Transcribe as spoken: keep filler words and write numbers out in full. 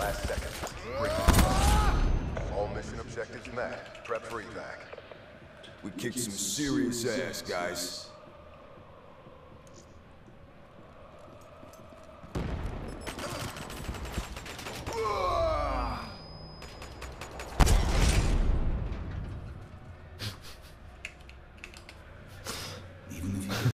last seconds. Bring it. All mission objectives met. Prep for evac. We kicked some serious ass, guys.